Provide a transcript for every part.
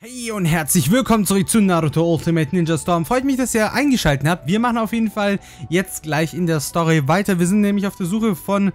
Hey und herzlich willkommen zurück zu Naruto Ultimate Ninja Storm. Freut mich, dass ihr eingeschaltet habt. Wir machen auf jeden Fall jetzt gleich in der Story weiter. Wir sind nämlich auf der Suche von,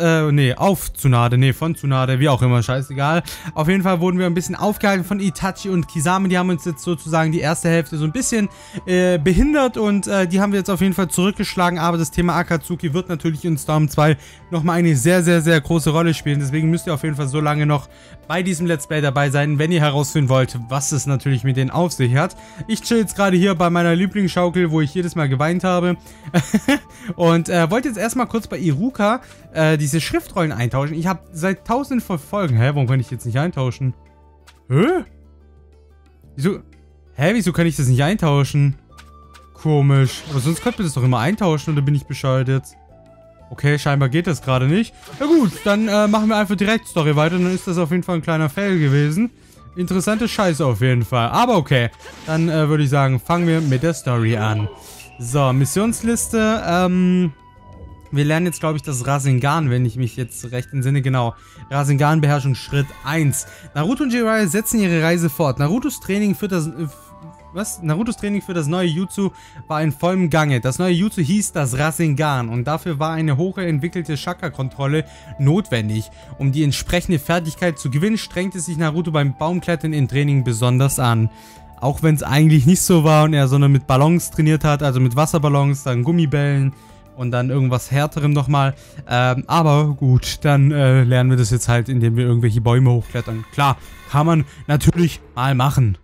von Tsunade, wie auch immer, scheißegal. Auf jeden Fall wurden wir ein bisschen aufgehalten von Itachi und Kisame. Die haben uns jetzt sozusagen die erste Hälfte so ein bisschen behindert und die haben wir jetzt auf jeden Fall zurückgeschlagen. Aber das Thema Akatsuki wird natürlich in Storm 2 nochmal eine sehr, sehr, sehr große Rolle spielen. Deswegen müsst ihr auf jeden Fall so lange noch bei diesem Let's Play dabei sein, wenn ihr herausfinden wollt, was es natürlich mit denen auf sich hat. Ich chill jetzt gerade hier bei meiner Lieblingsschaukel, wo ich jedes Mal geweint habe. Und wollte jetzt erstmal kurz bei Iruka diese Schriftrollen eintauschen. Ich habe seit tausenden von Folgen... Hä, warum kann ich jetzt nicht eintauschen? Hä? Wieso? Hä, wieso kann ich das nicht eintauschen? Komisch. Aber sonst könnte man das doch immer eintauschen oder bin ich bescheuert jetzt? Okay, scheinbar geht das gerade nicht. Na gut, dann machen wir einfach direkt Story weiter. Dann ist das auf jeden Fall ein kleiner Fail gewesen. Interessante Scheiße auf jeden Fall. Aber okay, dann würde ich sagen, fangen wir mit der Story an. So, Missionsliste. Wir lernen jetzt, glaube ich, das Rasengan, wenn ich mich jetzt recht entsinne. Genau, Rasengan-Beherrschung Schritt 1. Naruto und Jiraiya setzen ihre Reise fort. Narutos Training für das neue Jutsu war in vollem Gange. Das neue Jutsu hieß das Rasengan und dafür war eine hochentwickelte Chakra-Kontrolle notwendig. Um die entsprechende Fertigkeit zu gewinnen, strengte sich Naruto beim Baumklettern im Training besonders an. Auch wenn es eigentlich nicht so war und er sondern mit Ballons trainiert hat, also mit Wasserballons, dann Gummibällen und dann irgendwas härterem nochmal. Aber gut, dann lernen wir das jetzt halt, indem wir irgendwelche Bäume hochklettern. Klar, kann man natürlich mal machen.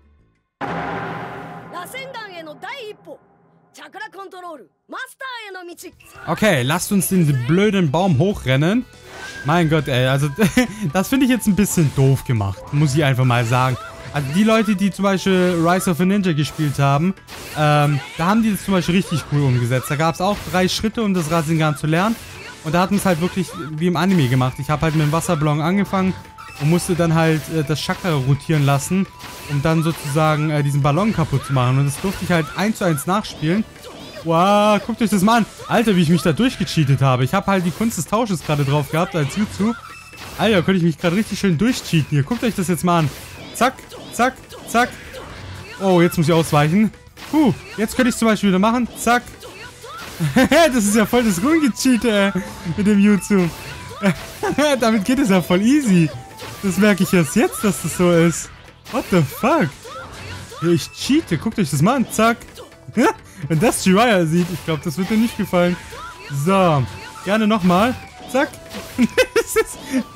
Okay, lasst uns den blöden Baum hochrennen. Mein Gott, ey, also das finde ich jetzt ein bisschen doof gemacht, muss ich einfach mal sagen. Also die Leute, die zum Beispiel Rise of a Ninja gespielt haben, da haben die das zum Beispiel richtig cool umgesetzt. Da gab es auch 3 Schritte, um das Rasengan zu lernen. Und da hat man es halt wirklich wie im Anime gemacht. Ich habe halt mit dem Wasserballon angefangen und musste dann halt das Chakra rotieren lassen, um dann sozusagen diesen Ballon kaputt zu machen. Und das durfte ich halt 1:1 nachspielen. Wow, guckt euch das mal an. Alter, wie ich mich da durchgecheatet habe. Ich habe halt die Kunst des Tausches gerade drauf gehabt als Jutsu. Alter, könnte ich mich gerade richtig schön durchcheaten hier. Guckt euch das jetzt mal an. Zack, zack, zack. Oh, jetzt muss ich ausweichen. Jetzt könnte ich es zum Beispiel wieder machen. Zack. Das ist ja voll das Rumgecheate mit dem Jutsu. Damit geht es ja voll easy. Das merke ich erst jetzt, dass das so ist. What the fuck? Ich cheate. Guckt euch das mal an. Zack. Wenn das Jiraiya sieht, ich glaube, das wird dir nicht gefallen. So, gerne nochmal. Zack. Das ist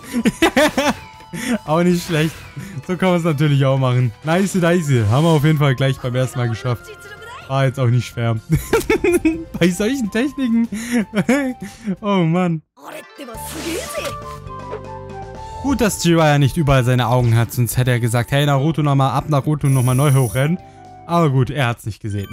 auch nicht schlecht. So kann man es natürlich auch machen. Nice, nice. Haben wir auf jeden Fall gleich beim ersten Mal geschafft. War jetzt auch nicht schwer. Bei solchen Techniken. Oh Mann. Gut, dass Jiraiya nicht überall seine Augen hat, sonst hätte er gesagt, hey Naruto, nochmal ab Naruto und nochmal neu hochrennen. Aber gut, er hat es nicht gesehen.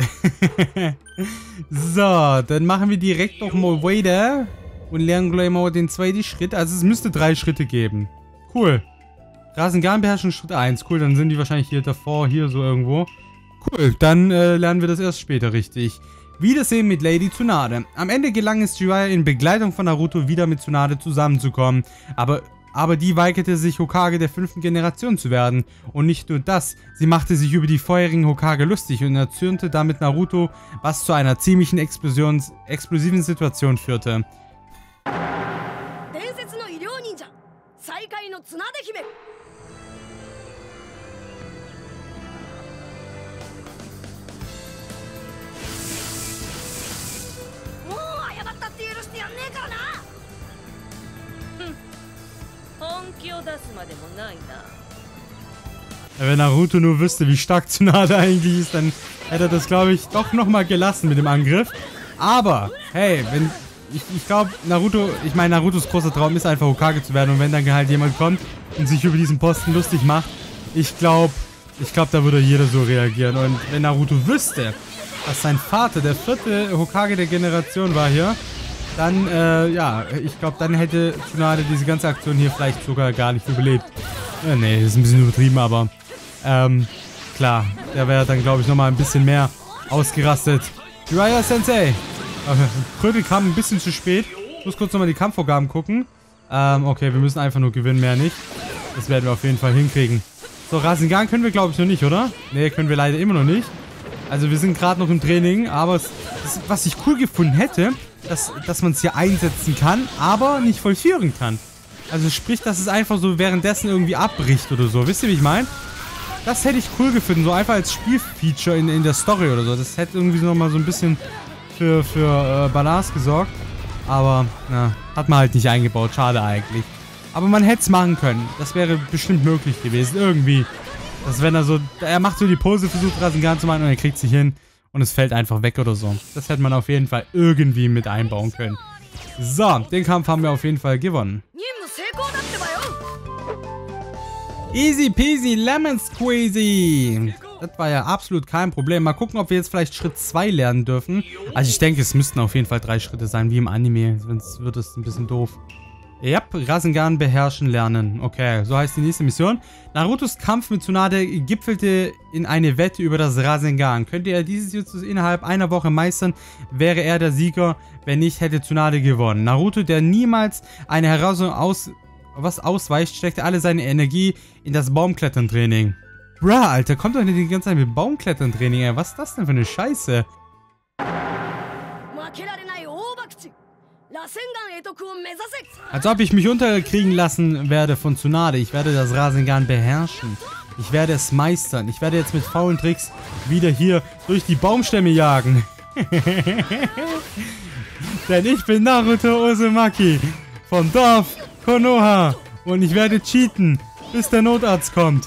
So, dann machen wir direkt nochmal weiter und lernen gleich mal den zweiten Schritt. Also es müsste 3 Schritte geben. Cool. Rasengan-Beherrschung Schritt 1. Cool, dann sind die wahrscheinlich hier davor, hier so irgendwo. Cool, dann lernen wir das erst später richtig. Wiedersehen mit Lady Tsunade. Am Ende gelang es Jiraiya in Begleitung von Naruto wieder mit Tsunade zusammenzukommen. Aber die weigerte sich, Hokage der 5. Generation zu werden. Und nicht nur das, sie machte sich über die vorherigen Hokage lustig und erzürnte damit Naruto, was zu einer ziemlichen explosiven Situation führte. Wenn Naruto nur wüsste, wie stark Tsunade eigentlich ist, dann hätte er das, glaube ich, doch nochmal gelassen mit dem Angriff. Aber, hey, wenn ich glaube, Narutos großer Traum ist einfach Hokage zu werden. Und wenn dann halt jemand kommt und sich über diesen Posten lustig macht, ich glaube, da würde jeder so reagieren. Und wenn Naruto wüsste, dass sein Vater der 4. Hokage der Generation war hier, dann, ja, ich glaube, dann hätte Tsunade diese ganze Aktion hier vielleicht sogar gar nicht überlebt. Nee, das ist ein bisschen übertrieben, aber, klar, der wäre dann, glaube ich, nochmal ein bisschen mehr ausgerastet. Jiraiya Sensei! Krögel kam ein bisschen zu spät. Ich muss kurz nochmal die Kampfvorgaben gucken. Okay, wir müssen einfach nur gewinnen, mehr nicht. Das werden wir auf jeden Fall hinkriegen. So, Rasengan können wir, glaube ich, noch nicht, oder? Ne, können wir leider immer noch nicht. Also wir sind gerade noch im Training, aber was ich cool gefunden hätte, dass man es hier einsetzen kann, aber nicht vollführen kann. Also sprich, dass es einfach so währenddessen irgendwie abbricht oder so. Wisst ihr, wie ich meine? Das hätte ich cool gefunden, so einfach als Spielfeature in der Story oder so. Das hätte irgendwie nochmal so ein bisschen für Balance gesorgt. Aber, na, hat man halt nicht eingebaut. Schade eigentlich. Aber man hätte es machen können. Das wäre bestimmt möglich gewesen. Irgendwie. Dass wenn er macht so die Pose, versucht Rasengan zu machen und er kriegt sich hin. Und es fällt einfach weg oder so. Das hätte man auf jeden Fall irgendwie mit einbauen können. So, den Kampf haben wir auf jeden Fall gewonnen. Easy peasy lemon squeezy. Das war ja absolut kein Problem. Mal gucken, ob wir jetzt vielleicht Schritt 2 lernen dürfen. Also ich denke, es müssten auf jeden Fall 3 Schritte sein, wie im Anime. Sonst wird es ein bisschen doof. Ja, Rasengan beherrschen lernen. Okay, so heißt die nächste Mission. Narutos Kampf mit Tsunade gipfelte in eine Wette über das Rasengan. Könnte er dieses Jutsu innerhalb einer Woche meistern, wäre er der Sieger. Wenn nicht, hätte Tsunade gewonnen. Naruto, der niemals eine Herausforderung ausweicht, steckte alle seine Energie in das Baumklettern-Training. Bruh, Alter, kommt doch nicht die ganze Zeit mit Baumklettern-Training, ey. Was ist das denn für eine Scheiße? Als ob ich mich unterkriegen lassen werde von Tsunade. Ich werde das Rasengan beherrschen. Ich werde es meistern. Ich werde jetzt mit faulen Tricks wieder hier durch die Baumstämme jagen. Denn ich bin Naruto Uzumaki vom Dorf Konoha. Und ich werde cheaten, bis der Notarzt kommt.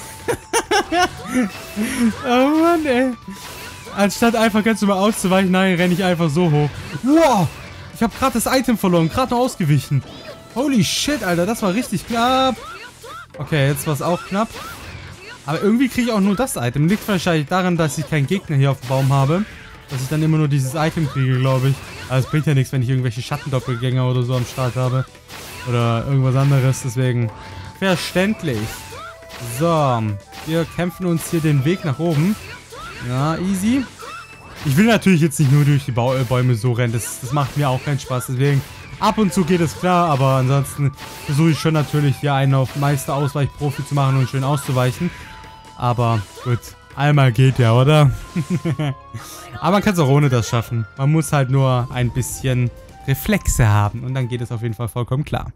Oh Mann, ey. Anstatt einfach ganz normal auszuweichen, nein, renne ich einfach so hoch. Wow! Ich habe gerade das Item verloren, gerade noch ausgewichen. Holy shit, Alter, das war richtig knapp. Okay, jetzt war es auch knapp. Aber irgendwie kriege ich auch nur das Item. Liegt wahrscheinlich daran, dass ich keinen Gegner hier auf dem Baum habe. Dass ich dann immer nur dieses Item kriege, glaube ich. Aber es bringt ja nichts, wenn ich irgendwelche Schattendoppelgänger oder so am Start habe. Oder irgendwas anderes, deswegen verständlich. So, wir kämpfen uns hier den Weg nach oben. Ja, easy. Ich will natürlich jetzt nicht nur durch die Bäume so rennen, das macht mir auch keinen Spaß, deswegen ab und zu geht es klar, aber ansonsten versuche ich schon natürlich hier einen auf Meister-Ausweich-Profi zu machen und schön auszuweichen. Aber gut, einmal geht ja, oder? Aber man kann es auch ohne das schaffen. Man muss halt nur ein bisschen Reflexe haben und dann geht es auf jeden Fall vollkommen klar.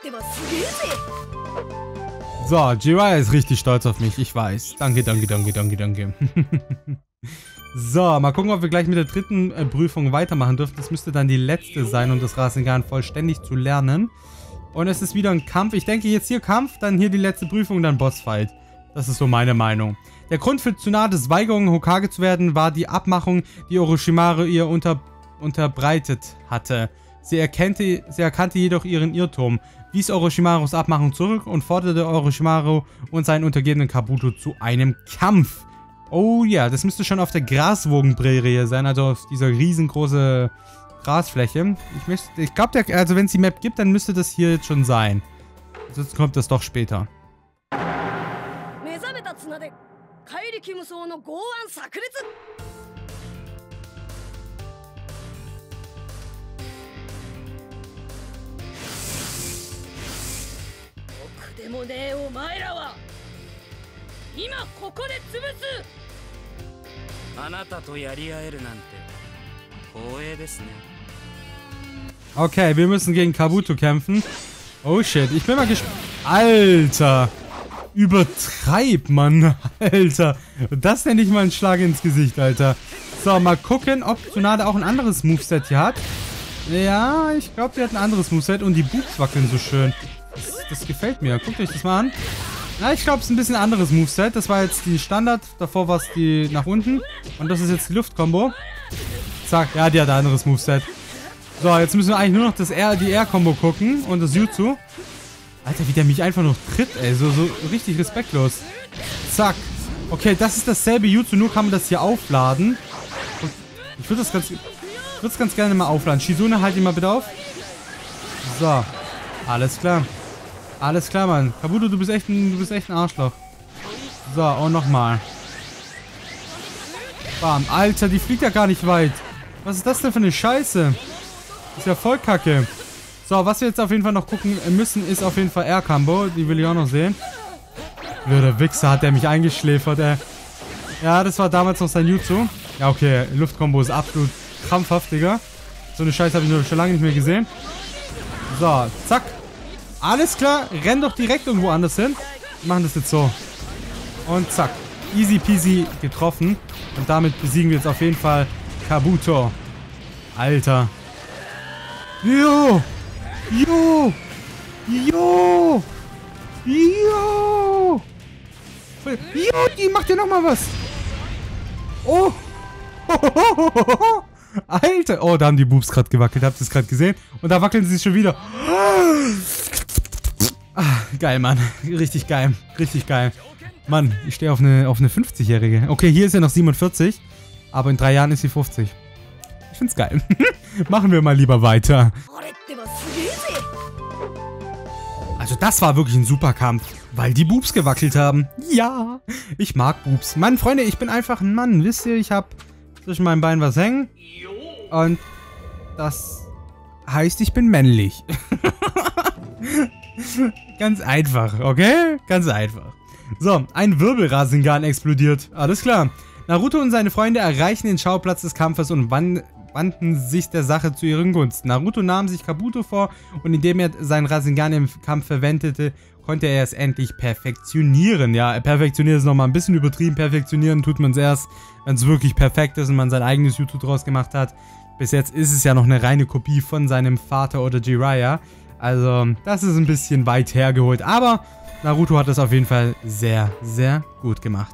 So, Jiraiya ist richtig stolz auf mich, ich weiß. Danke, danke, danke, danke, danke. So, mal gucken, ob wir gleich mit der dritten Prüfung weitermachen dürfen. Das müsste dann die letzte sein, um das Rasengan vollständig zu lernen. Und es ist wieder ein Kampf. Ich denke jetzt hier Kampf, dann hier die letzte Prüfung, dann Bossfight. Das ist so meine Meinung. Der Grund für Tsunades Weigerung, Hokage zu werden, war die Abmachung, die Orochimaru ihr unterbreitet hatte. Sie erkannte jedoch ihren Irrtum, wies Orochimarus Abmachung zurück und forderte Orochimaru und seinen Untergebenen Kabuto zu einem Kampf. Oh ja, das müsste schon auf der Graswogenprärie sein, also auf dieser riesengroße Grasfläche. Ich glaube, also wenn es die Map gibt, dann müsste das hier jetzt schon sein. Sonst kommt das doch später. Okay, wir müssen gegen Kabuto kämpfen. Oh shit, ich bin mal gespannt. Alter! Übertreib, Mann. Alter. Das nenne ich mal einen Schlag ins Gesicht, Alter. So, mal gucken, ob Tsunade auch ein anderes Moveset hier hat. Ja, ich glaube, die hat ein anderes Moveset und die Boobs wackeln so schön. Das gefällt mir. Guckt euch das mal an. Na, ich glaube, es ist ein bisschen anderes Moveset. Das war jetzt die Standard. Davor war es die nach unten. Und das ist jetzt die Luft-Kombo. Zack. Ja, die hat ein anderes Moveset. So, jetzt müssen wir eigentlich nur noch die R-Kombo gucken. Und das Jutsu. Alter, wie der mich einfach noch tritt, ey. So richtig respektlos. Zack. Okay, das ist dasselbe Jutsu. Nur kann man das hier aufladen. Und ich würde das ganz gerne mal aufladen. Shizune, halt ihn mal bitte auf. So. Alles klar. Alles klar, Mann. Kabuto, du bist echt ein Arschloch. So, und nochmal. Bam. Alter, die fliegt ja gar nicht weit. Was ist das denn für eine Scheiße? Ist ja voll kacke. So, was wir jetzt auf jeden Fall noch gucken müssen, ist auf jeden Fall R-Combo. Die will ich auch noch sehen. Blöder Wichser, hat der mich eingeschläfert, ey. Ja, das war damals noch sein Jutsu. Ja, okay, Luftkombo ist absolut krampfhaft, Digga. So eine Scheiße habe ich schon lange nicht mehr gesehen. So, zack. Alles klar, renn doch direkt irgendwo anders hin. Wir machen das jetzt so. Und zack. Easy peasy getroffen. Und damit besiegen wir jetzt auf jeden Fall Kabuto. Alter. Jo! Jo! Jo! Jo! Jo, die macht ja nochmal was. Oh! Alter! Oh, da haben die Boobs gerade gewackelt. Habt ihr es gerade gesehen? Und da wackeln sie schon wieder. Ah, geil, Mann. Richtig geil. Richtig geil. Mann, ich stehe auf eine 50-Jährige. Okay, hier ist ja noch 47. Aber in 3 Jahren ist sie 50. Ich find's geil. Machen wir mal lieber weiter. Also das war wirklich ein super Kampf. Weil die Boobs gewackelt haben. Ja, ich mag Boobs. Mann, Freunde, ich bin einfach ein Mann. Wisst ihr, ich habe zwischen meinen Beinen was hängen. Und das heißt, ich bin männlich. Ganz einfach, okay? Ganz einfach. So, ein Wirbelrasengan explodiert. Alles klar. Naruto und seine Freunde erreichen den Schauplatz des Kampfes und wandten sich der Sache zu ihren Gunsten. Naruto nahm sich Kabuto vor und indem er seinen Rasengan im Kampf verwendete, konnte er es endlich perfektionieren. Ja, perfektionieren ist nochmal ein bisschen übertrieben. Perfektionieren tut man es erst, wenn es wirklich perfekt ist und man sein eigenes YouTube draus gemacht hat. Bis jetzt ist es ja noch eine reine Kopie von seinem Vater oder Jiraiya. Also, das ist ein bisschen weit hergeholt. Aber Naruto hat das auf jeden Fall sehr, sehr gut gemacht.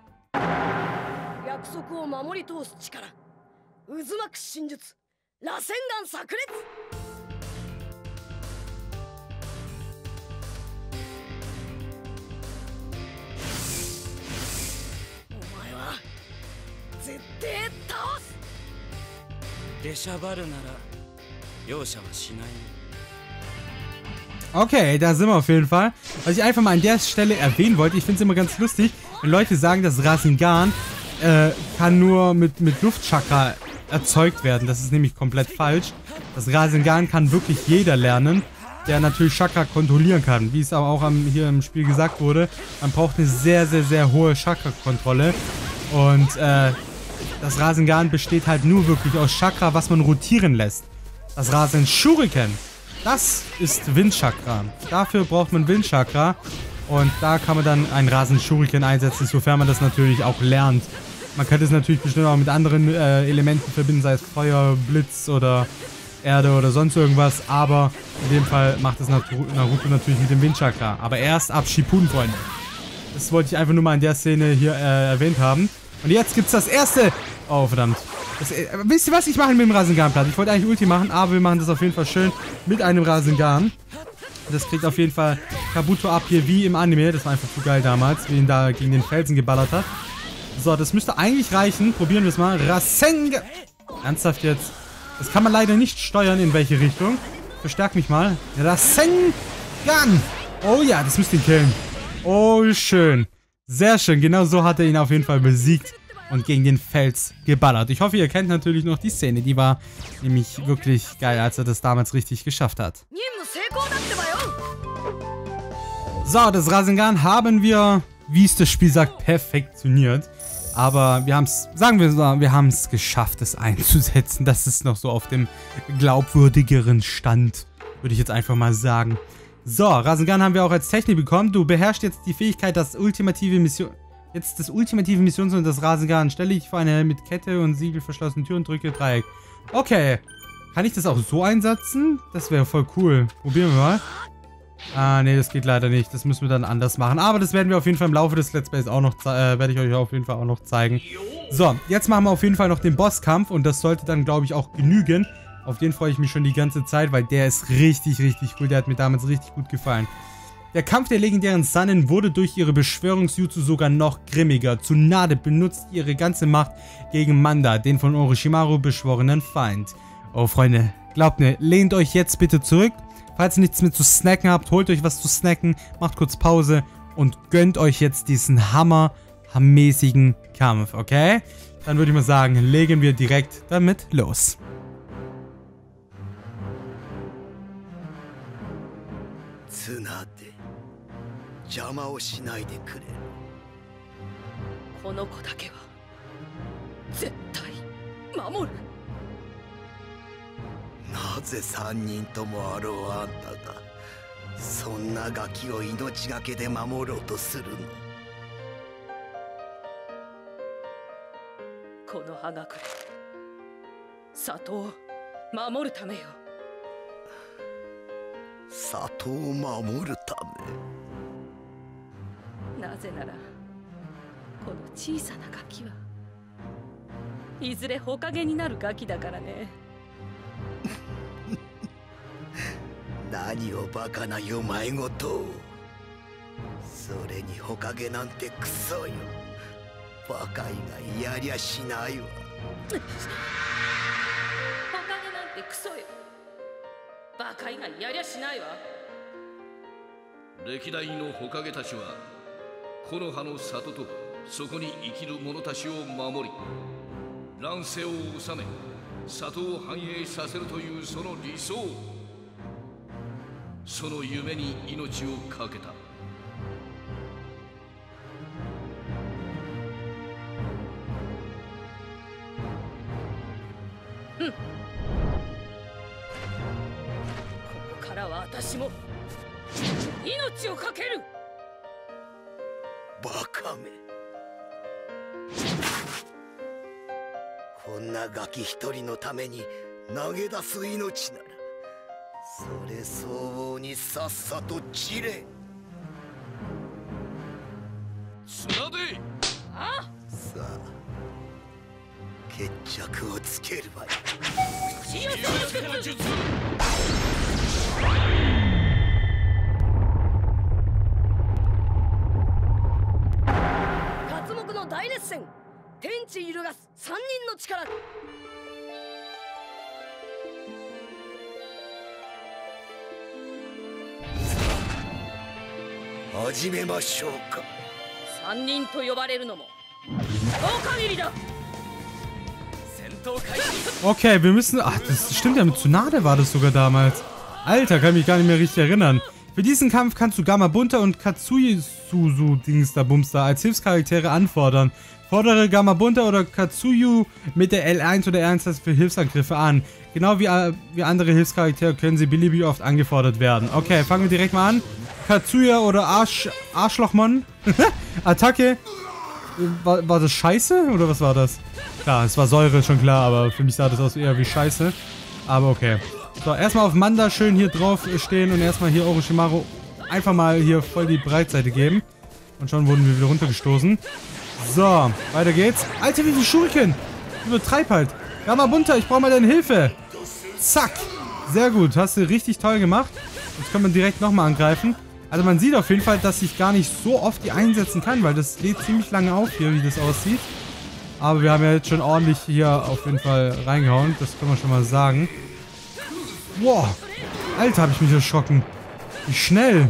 Okay, da sind wir auf jeden Fall. Was ich einfach mal an der Stelle erwähnen wollte, ich finde es immer ganz lustig, wenn Leute sagen, dass Rasengan kann nur mit Luftchakra erzeugt werden. Das ist nämlich komplett falsch. Das Rasengan kann wirklich jeder lernen, der natürlich Chakra kontrollieren kann. Wie es aber auch hier im Spiel gesagt wurde, man braucht eine sehr, sehr, sehr hohe Chakra-Kontrolle. Und das Rasengan besteht halt nur wirklich aus Chakra, was man rotieren lässt. Das Rasen Shuriken, das ist Windchakra. Dafür braucht man Windchakra. Und da kann man dann einen Rasen Shuriken einsetzen, sofern man das natürlich auch lernt. Man könnte es natürlich bestimmt auch mit anderen Elementen verbinden, sei es Feuer, Blitz oder Erde oder sonst irgendwas. Aber in dem Fall macht es Naruto natürlich mit dem Windchakra. Aber erst ab Shippuden, Freunde. Das wollte ich einfach nur mal in der Szene hier erwähnt haben. Und jetzt gibt's das erste... Oh, verdammt. Wisst ihr was? Ich mache mit dem Rasengan platt. Ich wollte eigentlich Ulti machen, aber wir machen das auf jeden Fall schön mit einem Rasengan. Das kriegt auf jeden Fall Kabuto ab hier wie im Anime. Das war einfach zu geil damals, wie ihn da gegen den Felsen geballert hat. So, das müsste eigentlich reichen. Probieren wir es mal. Rasengan. Ernsthaft jetzt. Das kann man leider nicht steuern, in welche Richtung. Verstärk mich mal. Rasengan. Oh ja, das müsste ihn killen. Oh, schön. Sehr schön. Genau so hat er ihn auf jeden Fall besiegt und gegen den Fels geballert. Ich hoffe, ihr kennt natürlich noch die Szene. Die war nämlich wirklich geil, als er das damals richtig geschafft hat. So, das Rasengan haben wir, wie es das Spiel sagt, perfektioniert. Aber wir haben es, sagen wir so, wir haben es geschafft, es einzusetzen. Das ist noch so auf dem glaubwürdigeren Stand, würde ich jetzt einfach mal sagen. So, Rasengan haben wir auch als Technik bekommen. Du beherrschst jetzt die Fähigkeit, das ultimative Missions- und das Rasengan. Stelle ich vor eine mit Kette und Siegel verschlossene Tür und drücke Dreieck. Okay. Kann ich das auch so einsetzen? Das wäre voll cool. Probieren wir mal. Ah, nee, das geht leider nicht. Das müssen wir dann anders machen. Aber das werden wir auf jeden Fall im Laufe des Let's Plays auch noch werde ich euch auf jeden Fall auch noch zeigen. So, jetzt machen wir auf jeden Fall noch den Bosskampf. Und das sollte dann, glaube ich, auch genügen. Auf den freue ich mich schon die ganze Zeit, weil der ist richtig, richtig cool. Der hat mir damals richtig gut gefallen. Der Kampf der legendären Sanin wurde durch ihre Beschwörungsjutsu sogar noch grimmiger. Tsunade benutzt ihre ganze Macht gegen Manda, den von Orochimaru beschworenen Feind. Oh, Freunde, glaubt mir, lehnt euch jetzt bitte zurück. Falls ihr nichts mehr zu snacken habt, holt euch was zu snacken, macht kurz Pause und gönnt euch jetzt diesen hammermäßigen Kampf, okay? Dann würde ich mal sagen, legen wir direkt damit los. 邪魔をしないでくれ。 この子だけは絶対守る。 なぜ3人ともあろうあんたがそんなガキを命がけで守ろうとするの？ この葉隠れ里を守るためよ。 里を守るため？ なぜならこの小さなガキはいずれ火影になるガキだからね。 何をバカなよ前ごと。それに火影なんてクソよ。バカ以外やりゃしないわ。 火影なんてクソよ。バカ以外やりゃしないわ。 歴代の火影たちは木の葉の里とそこに生きる者たちを守り、乱世を治め里を繁栄させるというその理想、その夢に命を懸けた。 ここからは私も命を懸ける。 バカめ。こんなガキ一人のために投げ出す命なら、それ相応にさっさと散れ。 綱であさあ決着をつけるわよ。 死をする術。刮目の大熱戦、天地揺るがす3人の力。 始めましょうか。 3人と呼ばれるのもお限りだ。戦闘開始。 Okay, wir müssen... Ach, das stimmt ja, mit Tsunade war das sogar damals. Alter, kann mich gar nicht mehr richtig erinnern. Für diesen Kampf kannst du Gamabunta und Katsuyu Dings da Bumster als Hilfscharaktere anfordern. Fordere Gamabunta oder Katsuyu mit der L1 oder R1 für Hilfsangriffe an. Genau wie andere Hilfscharaktere können sie beliebig oft angefordert werden. Okay, fangen wir direkt mal an. Katsuya oder Arschlochmann. Attacke. War das Scheiße oder was war das? Klar, es war Säure, schon klar, aber für mich sah das aus eher wie Scheiße. Aber okay. So, erstmal auf Manda schön hier drauf stehen und erstmal hier Orochimaru einfach mal hier voll die Breitseite geben. Und schon wurden wir wieder runtergestoßen. So, weiter geht's. Alter, wie viel Schuriken! Übertreib halt. Gamabunta, ich brauche mal deine Hilfe. Zack. Sehr gut, hast du richtig toll gemacht. Jetzt können wir direkt nochmal angreifen. Also man sieht auf jeden Fall, dass ich gar nicht so oft die einsetzen kann, weil das lädt ziemlich lange auf hier, wie das aussieht. Aber wir haben ja jetzt schon ordentlich hier auf jeden Fall reingehauen. Das können wir schon mal sagen. Boah. Alter, habe ich mich erschrocken. Wie schnell.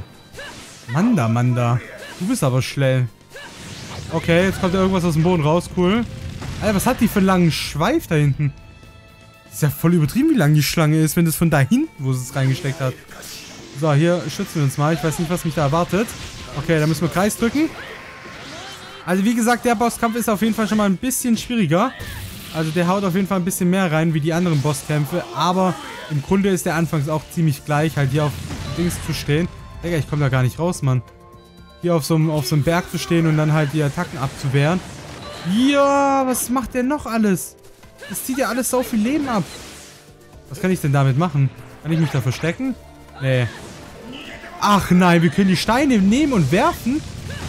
Manda. Du bist aber schnell. Okay, jetzt kommt ja irgendwas aus dem Boden raus. Cool. Alter, was hat die für einen langen Schweif da hinten? Ist ja voll übertrieben, wie lang die Schlange ist, wenn das von da hinten, wo es reingesteckt hat. So, hier schützen wir uns mal. Ich weiß nicht, was mich da erwartet. Okay, da müssen wir Kreis drücken. Also wie gesagt, der Bosskampf ist auf jeden Fall schon mal ein bisschen schwieriger. Also der haut auf jeden Fall ein bisschen mehr rein wie die anderen Bosskämpfe. Aber im Grunde ist der anfangs auch ziemlich gleich, halt hier auf Dings zu stehen. Digga, ich komme da gar nicht raus, Mann. Hier auf so einem Berg zu stehen und dann halt die Attacken abzuwehren. Ja, was macht der noch alles? Das zieht ja alles so viel Leben ab. Was kann ich denn damit machen? Kann ich mich da verstecken? Nee. Ach nein, wir können die Steine nehmen und werfen?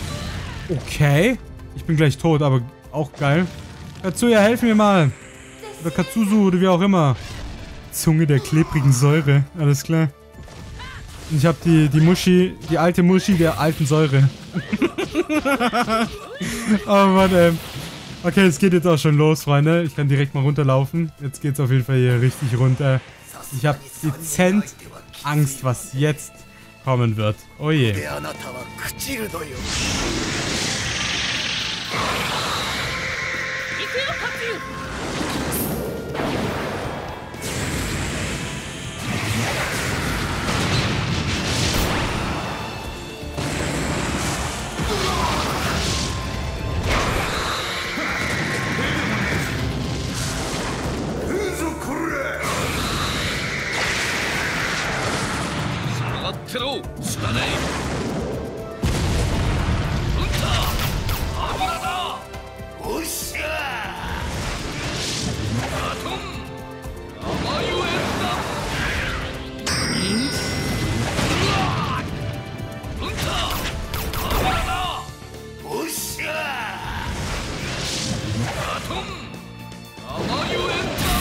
Okay. Ich bin gleich tot, aber auch geil. Katsuya, helf mir mal. Oder Katsuzu oder wie auch immer. Zunge der klebrigen Säure. Alles klar. Und ich habe die Muschi, die alte Muschi der alten Säure. Oh Mann, ey. Okay, es geht jetzt auch schon los, Freunde. Ich kann direkt mal runterlaufen. Jetzt geht's auf jeden Fall hier richtig runter. Ich habe dezent Angst, was jetzt kommen wird. Oh je. トンアマヨレン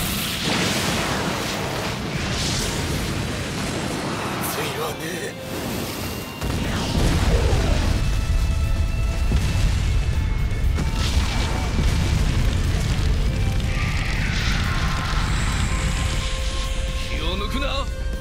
ついわね。 気を抜くな。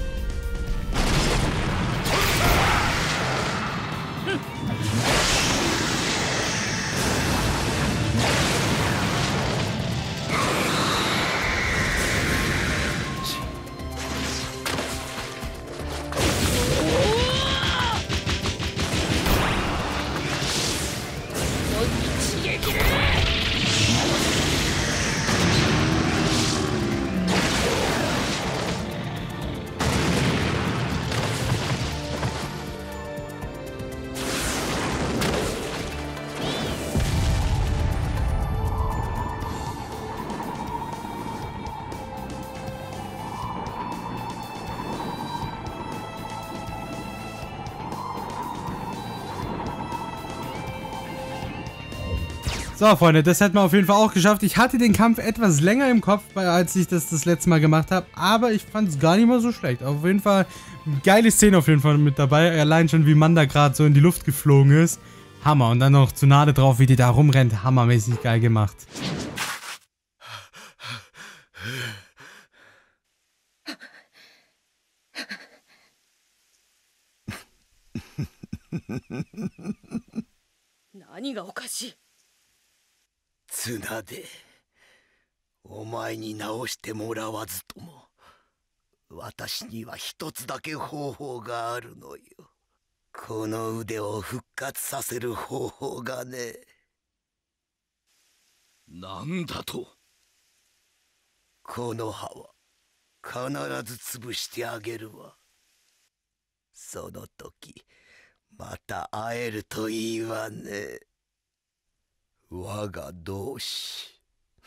So, Freunde, das hätten wir auf jeden Fall auch geschafft. Ich hatte den Kampf etwas länger im Kopf, als ich das letzte Mal gemacht habe. Aber ich fand es gar nicht mal so schlecht. Auf jeden Fall geile Szene auf jeden Fall mit dabei. Allein schon, wie Manda gerade so in die Luft geflogen ist. Hammer. Und dann noch Tsunade drauf, wie die da rumrennt. Hammermäßig geil gemacht. 綱でお前に直してもらわずとも私には一つだけ方法があるのよ。この腕を復活させる方法がね。 なんだと。 この葉は必ず潰してあげるわ。その時また会えるといいわね。我が同志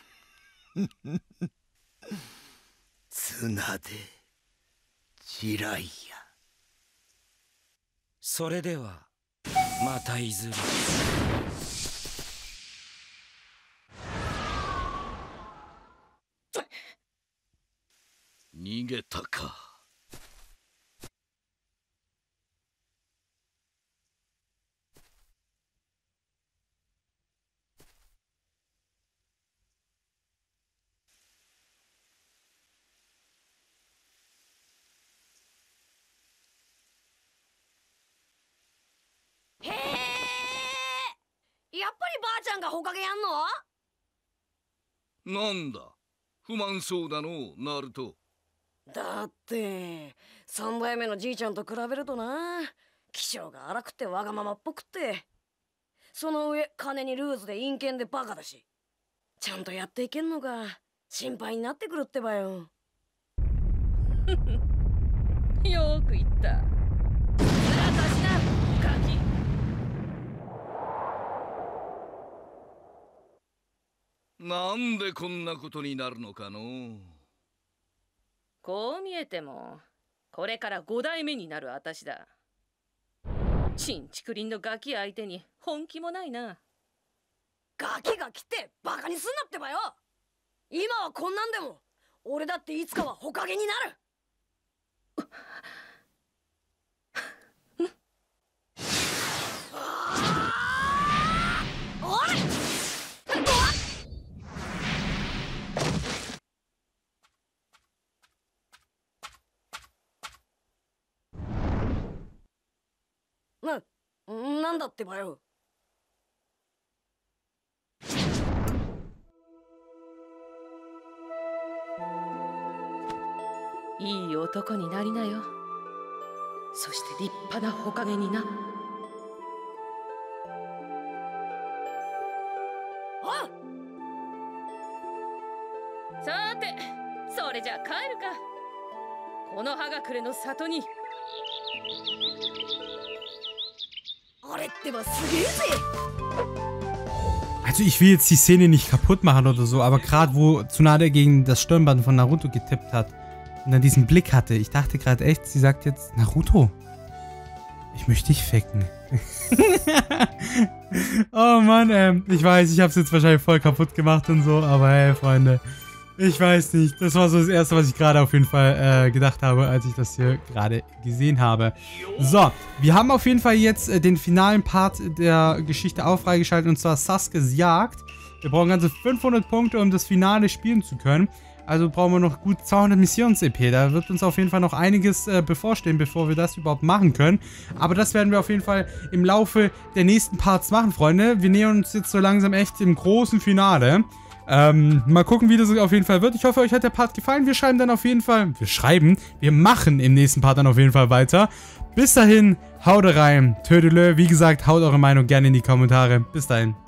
綱で地雷や。 それではまたいずれ。 逃げたか。 へえ、やっぱりばあちゃんがほかげやんの？ なんだ、不満そうだの、ナルト。 だって3代目のじいちゃんと比べるとな、気性が荒くてわがままっぽくって、その上金にルーズで陰険でバカだし、ちゃんとやっていけんのか心配になってくるってばよ。 よく言った。私だ、ガキ。 なんでこんなことになるのかの。 こう見えてもこれから5代目になる私だ。ちんちくりんのガキ相手に本気もないな。 ガキが来てバカにすんなってばよ。今はこんなんでも俺だっていつかはほかげになる。おい！なんだってばよ。 いい男になりなよ。そして立派なほかげにな。さて、それじゃあ帰るか。この葉隠れの里に。 Also ich will jetzt die Szene nicht kaputt machen oder so, aber gerade wo Tsunade gegen das Stirnband von Naruto getippt hat und dann diesen Blick hatte, ich dachte gerade echt, sie sagt jetzt, Naruto, ich möchte dich ficken. Oh Mann, ich weiß, ich habe es jetzt wahrscheinlich voll kaputt gemacht und so, aber hey, Freunde, ich weiß nicht. Das war so das Erste, was ich gerade auf jeden Fall gedacht habe, als ich das hier gerade gesehen habe. So, wir haben auf jeden Fall jetzt den finalen Part der Geschichte auch freigeschaltet, und zwar Sasuke's Jagd. Wir brauchen ganze 500 Punkte, um das Finale spielen zu können. Also brauchen wir noch gut 200 Missions-EP. Da wird uns auf jeden Fall noch einiges bevorstehen, bevor wir das überhaupt machen können. Aber das werden wir auf jeden Fall im Laufe der nächsten Parts machen, Freunde. Wir nähern uns jetzt so langsam echt dem großen Finale. Mal gucken, wie das auf jeden Fall wird. Ich hoffe, euch hat der Part gefallen. Wir schreiben dann auf jeden Fall... Wir machen im nächsten Part dann auf jeden Fall weiter. Bis dahin, haut rein. Tödelö. Wie gesagt, haut eure Meinung gerne in die Kommentare. Bis dahin.